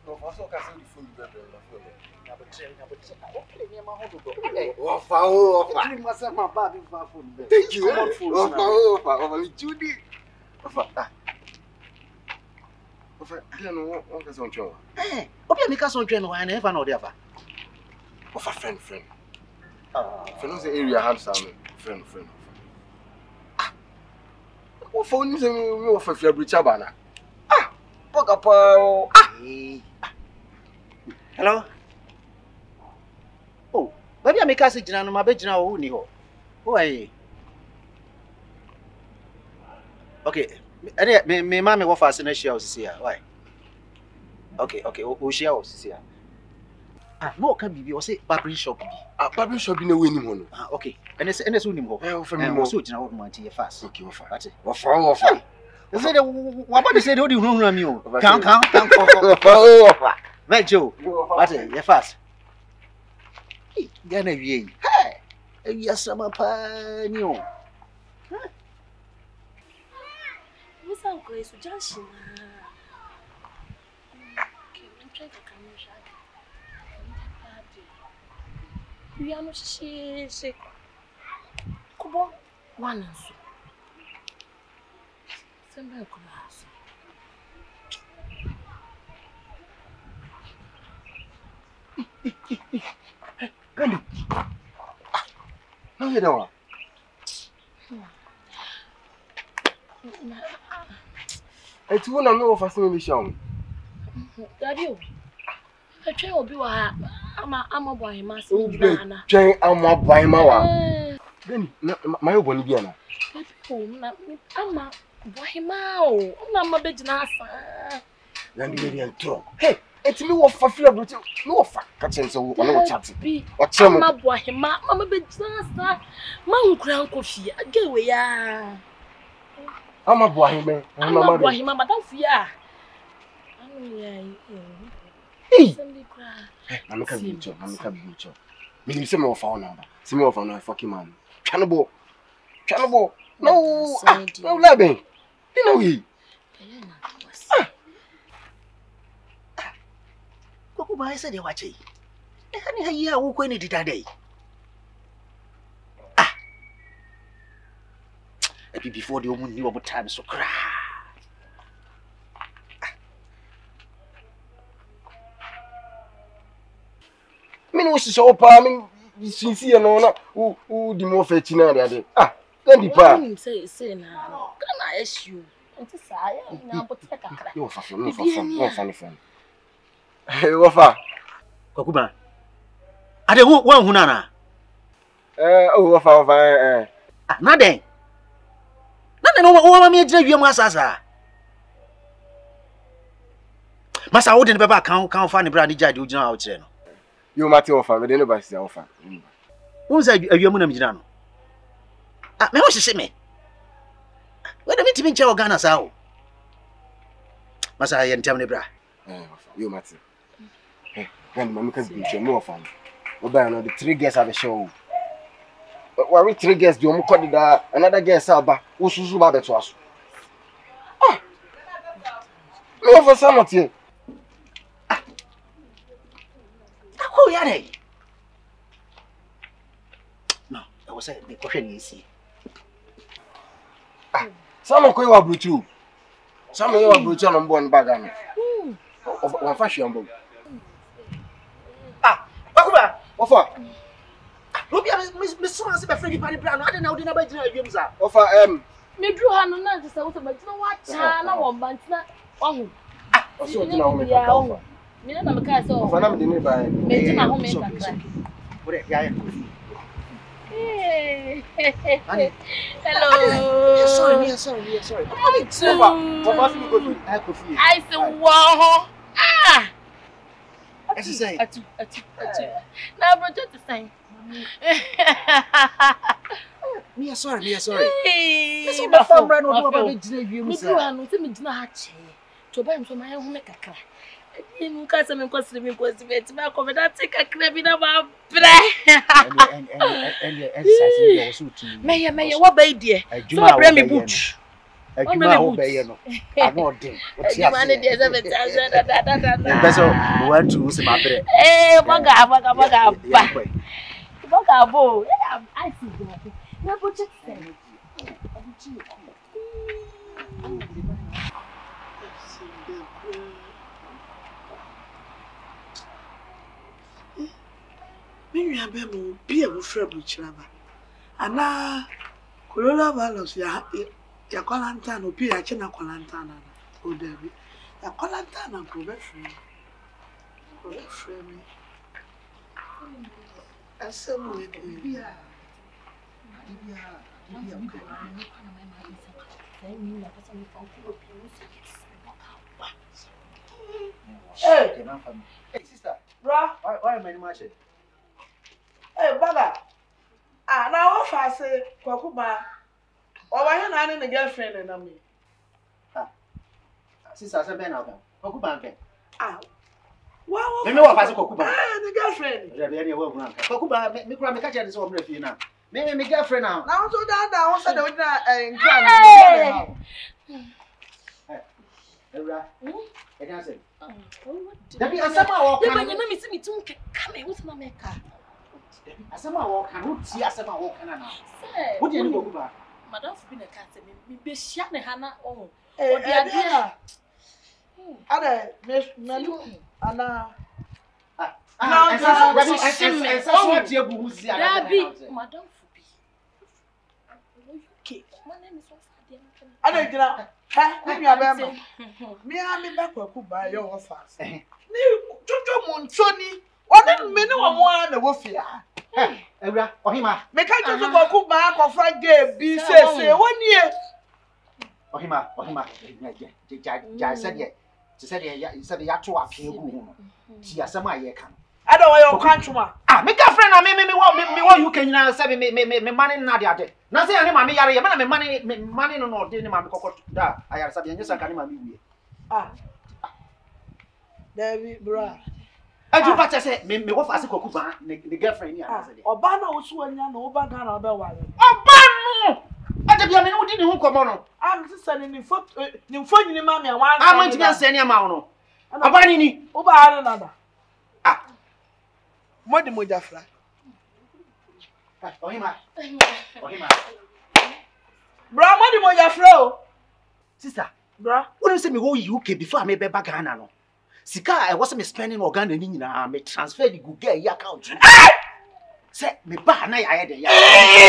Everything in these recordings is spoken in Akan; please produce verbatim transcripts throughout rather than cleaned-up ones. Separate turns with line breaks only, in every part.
Of also can see the phone better.
Offer, offer.
You must have my bad phone.
Thank you. Offer, offer, offer me Judy. Offer. Offer. I don't know what is on show.
Eh, okay, make us on train. I never know the other.
Offer friend, friend. Ah, friend, the area have some friend, friend. Ah, what phone is you offer for Bridgebana? Ah, Pogapa. Ah.
Hello. Oh, baby, I make us sit down on my bed now. Who Who are you? Okay, me, me, mammy, what fascination is here? Why? Okay, okay, who she is here? Ah, no, can be. You say barbering shop.
Ah, barbering shop in a winning one.
Ah, okay. And it's and it's winning more.
Eh, from me more.
So, you know what my tea fast.
Okay, offer.
That's it.
Offer, offer.
You say what about you say? What do you know? I'm you. Count, count, count.
Offer, offer.
Right, Joe. That's it. You fast. Hey, Ghana, hey, you are some pan, you.
What's up, Grace? Johnson. We are not she say Kubo one and so. Send class.
Gandhi. No, you don't. I told you no for some mission.
Daddy, I try to be what I'm a I'm a boy, master.
Try I'm a boy, my Gandhi, my own Biana.
I'm a boy, my I'm a bit nasa.
Gandhi, and talk. Hey, it's me what for fear, but no for catching so no chat. What's
my boy, my I'm a bit nasa. My grand coffee, I get away.
I'm a boy, man.
I'm a boy, my don't fear.
Hey, I'm a cabbage. I'm a cabbage. Me, send me a phone number. Send me a phone number. Fucking man. Cannibal. Cannibal. No, no, Labby. You know he.
Go I said, watch it. I hear who can it today. Ah, before the woman knew about time, so cry.
I mean, what's so palming? Sincere, no, who, who the more fetching area? Ah, then the pa.
Say, say now. Can I ask you? It's a sigh. Now, but take a crack.
You're for no funny friend. Hey, Wafa.
Kokuba. I don't want one hunana.
Eh, oh, Wafa, eh.
Nothing. Nothing over me, Jay, you must answer. Massa wouldn't ever count count funny brandy jadu out there.
You matter offer, but anybody's offer.
Who's a Yamuna Mijano? Ah, may I say me? Where the meeting in Chawagana sao? Massa, and tell me, bra.
You matter. Hey, when Mamma can be your more fun. Well, by the three guests have a show. But why we three guests do you another guest, Alba, who's Suzuba to us? Ah, no, for some of you.
Oh, yeah, no, I was saying the question is
ah, some of you are brutal. Some of you are brutal on born bagano. Of one fashion.
Ah, Bakuba,
offer.
Look at Miss Swan's Freddie Paddy Brown. I don't know the number of games.
Offer, um,
me drew her no not just out of my what channel one bantina. Oh,
ah, also, you know, me are.
Me na me ka so.
Offer, I'm the by.
Me na home make a
What yeah.
Hey. Hello.
Sorry, sorry, sorry.
Me too. I say wow. Ah.
As you say.
Atu, atu, atu. Now, bro, just the same.
Me sorry, me sorry.
Hey,
my phone ran over about the you.
Me too, I know. Tell me, do not hatch. To buy him so my own make a cry. You can't say me cause me cause me. It's my comment. I take a crab in my bread.
And and and and exercise.
May may what by dear? So bring me boot.
adwuma ho be ye no ano den
adwuma ne de se beta da da da da
peso want to use my bread
eh baga baga baga ba baga bo I see go na bo check say
me nwa be mo bi e wo fra bu chiraba ana coronavirus ya ya quarantine no bi ya che na quarantine na o da bi ya quarantine na ko be free ko be free me asem we bi ya bi ya bi ya ko
hey hey sister
bro
why why am I much
hey baba ah na wo fa se kwakuba o wa he na ne girlfriend na me
ah sister say be na ba kwakuba nfe
ah wa wo
me me wa fa se kwakuba
ah ne girlfriend
re be ne wa hu anka kwakuba me kura me ka je se wo mra fi na me me me girlfriend na
na so da da wo se da wo na eh nkra na
eh ewra e kan say
oh
dabi asama wo kan
na me si me tun ka me wo na me ka
asama wo kan wo ti asama wo kan na
say
wo di ni kwakuba
madam fi na ka say me be hia ne ha na oh
eh
o dia dia
ada me me ana
ah
no
dabi esa so ti ebu hu si ada
dabi madam fu bi okay my name is Osadia
ada gina ha me nwa be ma me a me ba kwakuba yo wo fa se ni jojo mo ntoni oni me ni wo mo a na wo fia
ewra ohima
me ka jojo kwakuba akofra ge bi sese woni e
ohima ohima ja ja ja said ye said ye ya said ya to afi egu hu ti asama ye kan
ada wo yo kwantuma
ah me girlfriend na me me me wo me wo you can na say me me me money na de ade na say ani ma me yare ye me na me money me money no no de ni ma me kokot da ayar sabe nya saka ni ma me wie
ah David bro
aju pa say me me wo fa se kwakuba ne girlfriend ni ana say de
oba na wo so anya na oba ga na oba wale
oba no ade bia me no di ni hu komo no
am sister ni fo ni fo nyini ma me wan
ah man ti me anse ni ama wo no oba ni ni
oba ara na da
ah
modi moja fra
ohima ohima
bro modi moja fra o
sister
bro
when say me go U K before me be back Ghana no sika I was me spending organ ni nyina me transfer the Google ya account say me ba na ya de ya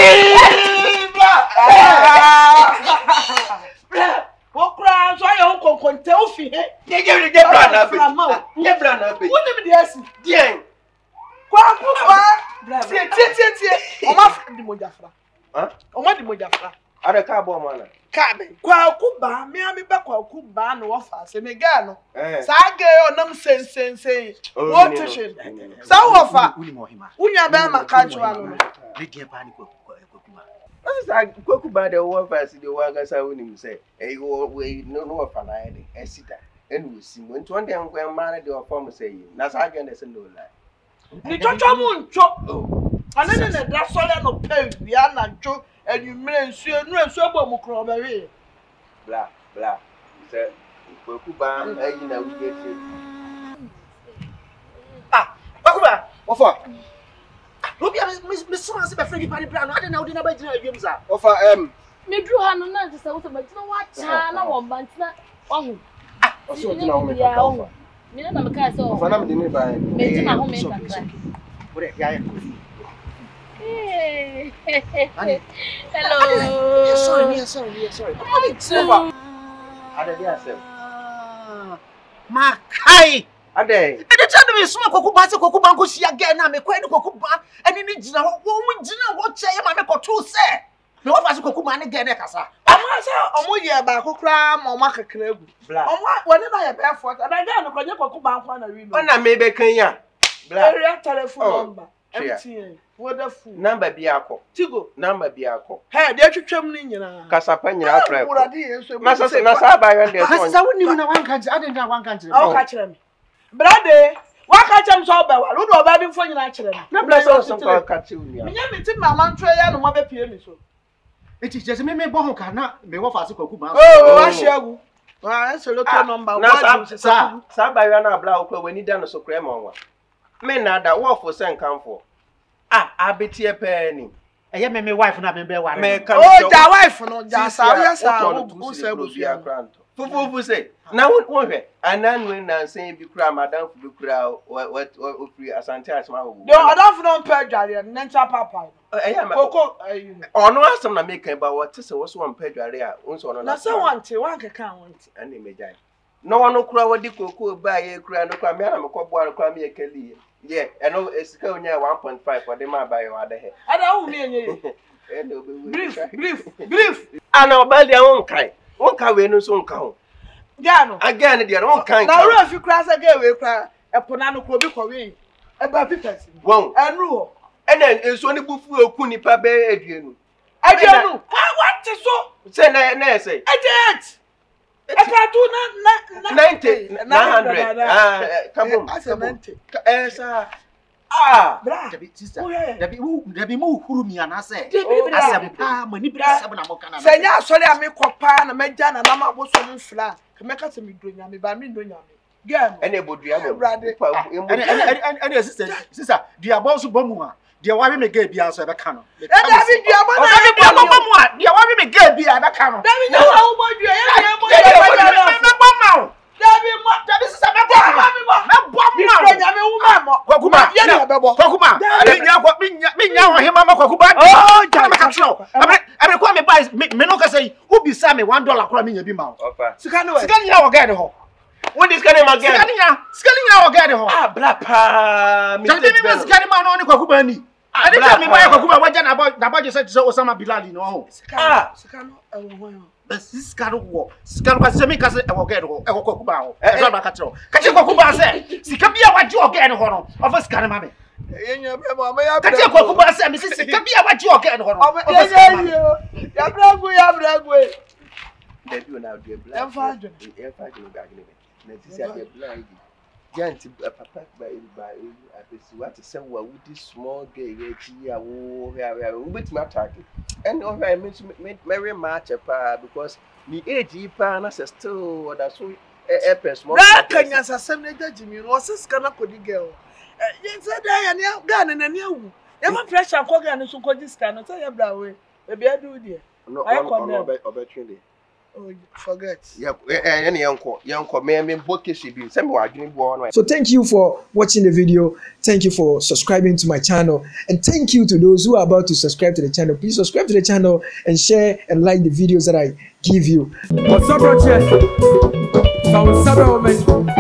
wo kra so ya ho konkonte ofi he
ye ye ye bra na be ye bra na be
woni me dey asi
dien
kwa kwa tie tie tie tie o ma di moja fra
ha
o ma di moja fra
ada ka bo ma na
ka be kwa kuba me ami be kwa kuba no wo fa se me ga no
eh
sa ge o nam sen sen sen wo tishin sa wo fa
uni mo ohima
unya be ma ka chwa no
le die ba ni kwakuba
asa kwakuba de wo fa si de wo aga sa woni mu say eh wo we no no fa na ye de esida enu osi mo nti on de nkwa ma na de o form say na sa ga na se no la
ni chocho mu ncho anene ne da so le no pe bia na ncho enumre nsu enu nsu egbo mu kro be we
bla bla say kwakuba ayi na wo get
ah kwakuba wo for Robi me so an se be free party plan ade na odi na ba gina awiem za
ofa em
me dru ha no na je se wo se ba gina wa cha na wo ba ntina ohu
ah o so gina ho me ka ofa
me na me ka se
ofa na me de ni ba
me gina ho me ka kra
ore ya ya
eh
Honey.
hello
yes sorry yes sorry yes sorry
mommy too
ada dia sem
makai
ade
e de tell me so kwakuba se kwakuba nko sia ge na me kwa ni kwakuba eni ni gina wo wo gina wo che ye ma me koto se me wo fa se kwakuba ne ge ne kasa
ama se omo ye ba kokra ma omo kakra egu
bla
omo woni na ye be effort ada ga no konye kwakuba nkwa na wi no
ona me be kan ya bla
area telephone
Oh,
number
yeah.
M T N Vodafone
number bi akọ
Tigo
number bi akọ
he de twetwam ni nyina
kasapa nyina afra ko
Urade ye so
na sa na sa ba yan de
na
so
sa woni na wan kan ade na wan kan
o ka kire me brade wa ka chem so ba wa do ba bi mfo nyina kire me
na bla so so ka ka ti unia
Minya meti mama ntwe ya no ma be pie mi so
It is just me me bo ho ka na me wo fa se kwaku ba.
Oh, I share you. Ah, that's a local number.
Na sa sa ba ya na abla okwa wani da no so kra ma onwa. Me na da wo for sen kanfo. Ah, abeti e pe ni.
Eye me me wife na me be ware.
Me ka
oh, ja wife no, ja sa o yes sa
o se bufia kranto. Fufu say. Na won hwe. Anan we na sen bi kra madam fu bi kra what o free asante asma ho.
No, I don't know pe dware na ncha papa.
Eh ya
Koko
ono asem na make ba what se wo so pe dware a unso ono na.
Na se wante wan keka wante.
Ani mejai. No ono kra wodi koko ba ye kra no kwa me na me ko bo kwa me ye kali. Yeah, I know it's going to one point five for the man by your other head.
I don't mean brief, brief, brief.
I know about their own kind. One can win no soon count.
Gano
again, their own kind.
Now, if you cross again, we cry a ponano coby cory about people.
One
and rule. And then it's only buffalo kuni pabe again. I don't know. I want to so
say, nay, say,
I did. I can't do not
ninety, nine hundred. Ah, come on, I said ninety. Ah,
Debbie, sister, Debbie, who Debbie move who me and I say, ah, money, but
say, yeah, sorry, I make a pan, a man, and I'm was so flat. Come make us a me doing me, but me doing me. Yeah,
anybody, I'm
ready. And your sister, sister, dear boss of Bomua, dear, why we may get the answer of a cannon. And I think dear Bomua, dear, why we may get the other cannon. One dollar cramming a beam out. Scanning our get home.
What is getting again?
Scanning our get home. Ah, black pa. Mister Scanning on Kokubani. I didn't tell me why Kokuba was about the budget said so Osama Bilal no. Ah, this is Scano war. Scano semi castle ever get home. Ever Kokuba. Ever Bacatro. Catch a Kokuba said. Sikabia, what you get home of a scanner, mammy. Catch a Kokuba said, Missus Sikabia, what you get home of a scanner.
Yabragwe, Yabragwe.
They do now, dear black. They're fighting back in it. Let's say, blind. Giant papa by what to say what with this small gay here, with my target. And over I meant very much because me age pan as a still that's so a person.
Can you say, Jimmy was a scanner could girl? Yes, I am gun and a new. Never pressure Kogan and so called this scanner. Tell your brother, maybe I do dear. No, I come oh, forget. Yeah, any uncle, uncle, may I mean, book should be some more.
So, thank you for watching the video. Thank you for subscribing to my channel. And thank you to those who are about to subscribe to the channel. Please subscribe to the channel and share and like the videos that I give you. What's up, tches?